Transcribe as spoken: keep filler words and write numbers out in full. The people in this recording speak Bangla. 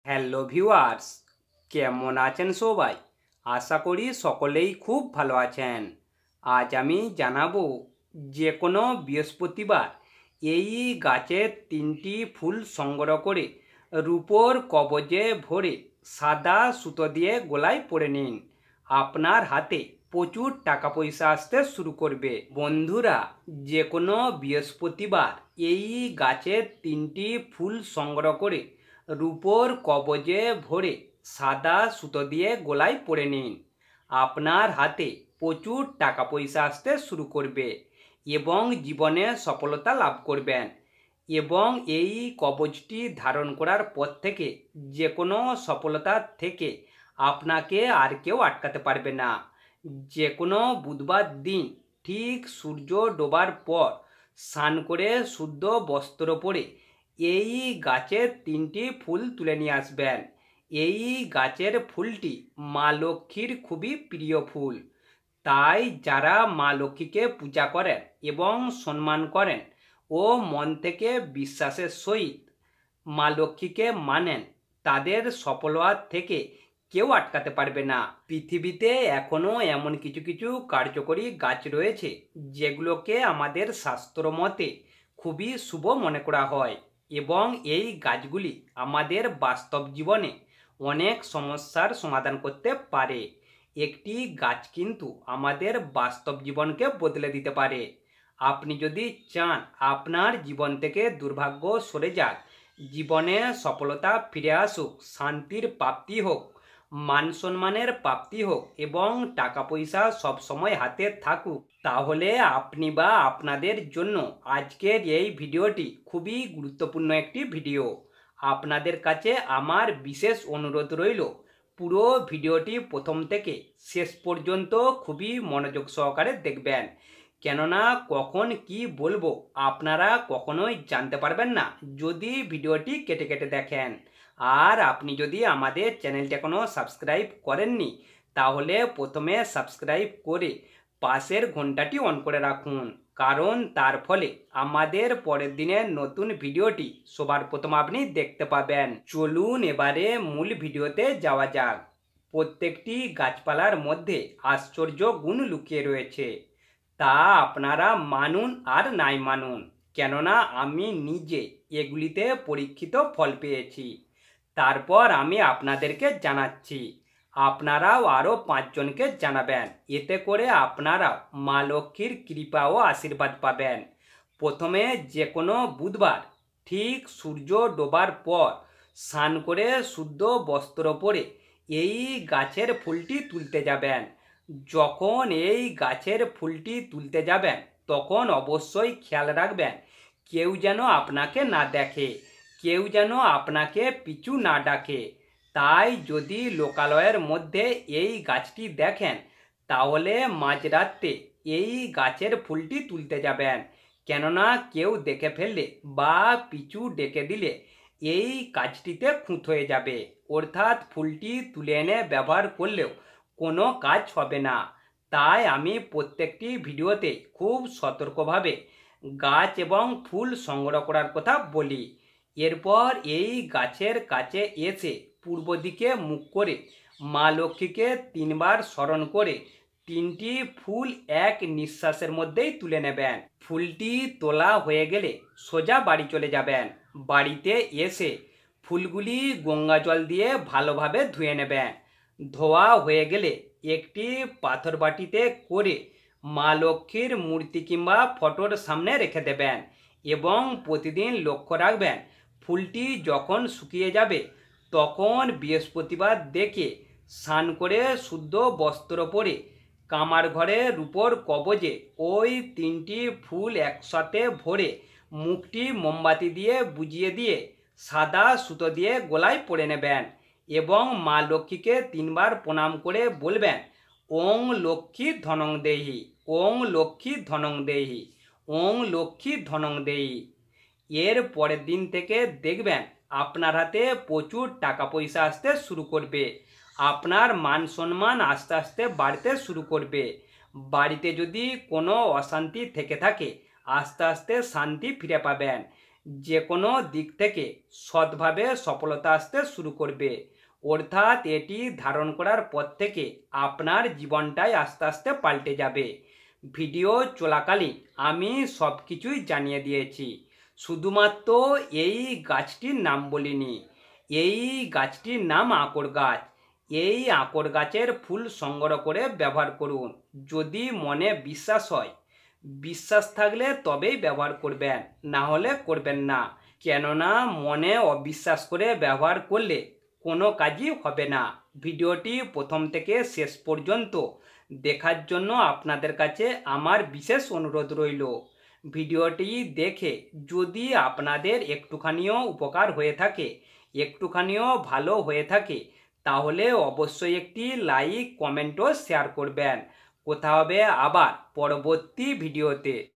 হ্যালো ভিউয়ার্স, কেমন আছেন সবাই? আশা করি সকলেই খুব ভালো আছেন। আজ আমি জানাবো যে কোনো বৃহস্পতিবার এই গাছের তিনটি ফুল সংগ্রহ করে রূপোর কবজে ভরে সাদা সুতো দিয়ে গলায় পরে নিন। আপনার হাতে প্রচুর টাকা পয়সা আসতে শুরু করবে। বন্ধুরা, যে কোনো বৃহস্পতিবার এই গাছের তিনটি ফুল সংগ্রহ করে রূপোর কবজে ভরে সাদা সুতো দিয়ে গলায় পরে নিন। আপনার হাতে প্রচুর টাকা পয়সা আসতে শুরু করবে এবং জীবনে সফলতা লাভ করবেন। এবং এই কবচটি ধারণ করার পর থেকে যে কোনো সফলতা থেকে আপনাকে আর কেউ আটকাতে পারবে না। যে কোনো বুধবার দিন ঠিক সূর্য ডোবার পর স্নান করে শুদ্ধ বস্ত্র পরে এই গাছের তিনটি ফুল তুলে নিয়ে আসবেন। এই গাছের ফুলটি মা লক্ষ্মীর খুবই প্রিয় ফুল। তাই যারা মা লক্ষ্মীকে পূজা করেন এবং সম্মান করেন ও মন থেকে বিশ্বাসের সহিত মা লক্ষ্মীকে মানেন, তাদের সফল হওয়ার থেকে কেউ আটকাতে পারবে না। পৃথিবীতে এখনও এমন কিছু কিছু কার্যকরী গাছ রয়েছে যেগুলোকে আমাদের শাস্ত্র মতে খুবই শুভ মনে করা হয় এবং এই গাছগুলি আমাদের বাস্তব জীবনে অনেক সমস্যার সমাধান করতে পারে। একটি গাছ কিন্তু আমাদের বাস্তব জীবনকে বদলে দিতে পারে। আপনি যদি চান আপনার জীবন থেকে দুর্ভাগ্য সরে যাক, জীবনে সফলতা ফিরে আসুক, শান্তির প্রাপ্তি হোক, মান সম্মানের প্রাপ্তি হোক এবং টাকা পয়সা সব সময় হাতে থাকুক, তাহলে আপনি বা আপনাদের জন্য আজকের এই ভিডিওটি খুবই গুরুত্বপূর্ণ একটি ভিডিও। আপনাদের কাছে আমার বিশেষ অনুরোধ রইল, পুরো ভিডিওটি প্রথম থেকে শেষ পর্যন্ত খুবই মনোযোগ সহকারে দেখবেন। কেননা কখন কি বলবো আপনারা কখনোই জানতে পারবেন না যদি ভিডিওটি কেটে কেটে দেখেন। আর আপনি যদি আমাদের চ্যানেলটি এখনও সাবস্ক্রাইব করেননি, তাহলে প্রথমে সাবস্ক্রাইব করে পাশের ঘন্টাটি অন করে রাখুন, কারণ তার ফলে আমাদের পরের দিনের নতুন ভিডিওটি সবার প্রথম আপনি দেখতে পাবেন। চলুন এবারে মূল ভিডিওতে যাওয়া যাক। প্রত্যেকটি গাছপালার মধ্যে আশ্চর্য গুণ লুকিয়ে রয়েছে, তা আপনারা মানুন আর নাই মানুন, কেননা আমি নিজে এগুলিতে পরীক্ষিত ফল পেয়েছি। তারপর আমি আপনাদেরকে জানাচ্ছি, আপনারাও আরও পাঁচজনকে জানাবেন, এতে করে আপনারাও মা লক্ষ্মীর কৃপা ও আশীর্বাদ পাবেন। প্রথমে যে কোনো বুধবার ঠিক সূর্য ডোবার পর স্নান করে শুদ্ধ বস্ত্র পরে এই গাছের ফুলটি তুলতে যাবেন। যখন এই গাছের ফুলটি তুলতে যাবেন তখন অবশ্যই খেয়াল রাখবেন কেউ যেন আপনাকে না দেখে, কেউ যেন আপনাকে পিছু না ডাকে। তাই যদি লোকালয়ের মধ্যে এই গাছটি দেখেন তাহলে মাঝরাতে এই গাছের ফুলটি তুলতে যাবেন, কেননা কেউ দেখে ফেললে বা পিছু ডেকে দিলে এই কাজটিতে খুঁত হয়ে যাবে, অর্থাৎ ফুলটি তুলে এনে ব্যবহার করলেও কোনো কাজ হবে না। তাই আমি প্রত্যেকটি ভিডিওতে খুব সতর্কভাবে গাছ এবং ফুল সংগ্রহ করার কথা বলি। এরপর এই গাছের কাছে এসে পূর্ব দিকে মুখ করে মা লক্ষ্মীকে তিনবার স্মরণ করে তিনটি ফুল এক নিঃশ্বাসের মধ্যেই তুলে নেবেন। ফুলটি তোলা হয়ে গেলে সোজা বাড়ি চলে যাবেন। বাড়িতে এসে ফুলগুলি গঙ্গা জল দিয়ে ভালোভাবে ধুয়ে নেবেন। ধোয়া হয়ে গেলে একটি পাথর বাটিতে করে মা লক্ষ্মীর মূর্তি কিংবা ফটোর সামনে রেখে দেবেন এবং প্রতিদিন লক্ষ্য রাখবেন ফুলটি যখন শুকিয়ে যাবে তখন বৃহস্পতিবার দেখে স্নান করে শুদ্ধ বস্ত্র পরে কামার ঘরে রূপোর কবজে ওই তিনটি ফুল একসাথে ভরে মুখটি মোমবাতি দিয়ে বুজিয়ে দিয়ে সাদা সুতো দিয়ে গলায় পরে নেবেন এবং মা লক্ষ্মীকে তিনবার প্রণাম করে বলবেন, ওং লক্ষ্মী ধনং দেহি, ওং লক্ষ্মী ধনং দেহি, ওং লক্ষ্মী ধনং দেহি। এর পরের দিন থেকে দেখবেন আপনার হাতে প্রচুর টাকা পয়সা আসতে শুরু করবে, আপনার মান সম্মান আস্তে আস্তে বাড়তে শুরু করবে। বাড়িতে যদি কোনো অশান্তি থেকে থাকে আস্তে আস্তে শান্তি ফিরে পাবেন। যে কোনো দিক থেকে সৎভাবে সফলতা আসতে শুরু করবে। অর্থাৎ এটি ধারণ করার পর থেকে আপনার জীবনটাই আস্তে আস্তে পাল্টে যাবে। ভিডিও চলাকালীন আমি সব কিছুই জানিয়ে দিয়েছি, শুধুমাত্র এই গাছটির নাম বলিনি। এই গাছটির নাম আকর গাছ। এই আকর গাছের ফুল সংগ্রহ করে ব্যবহার করুন। যদি মনে বিশ্বাস হয়, বিশ্বাস থাকলে তবেই ব্যবহার করবেন, না হলে করবেন না। কেননা মনে অবিশ্বাস করে ব্যবহার করলে কোনো কাজই হবে না। ভিডিওটি প্রথম থেকে শেষ পর্যন্ত দেখার জন্য আপনাদের কাছে আমার বিশেষ অনুরোধ রইল। ভিডিওটি দেখে যদি আপনাদের একটুখানিও উপকার হয়ে থাকে, একটুখানিও ভালো হয়ে থাকে, তাহলে অবশ্যই একটি লাইক, কমেন্ট ও শেয়ার করবেন। কথা হবে আবার পরবর্তী ভিডিওতে।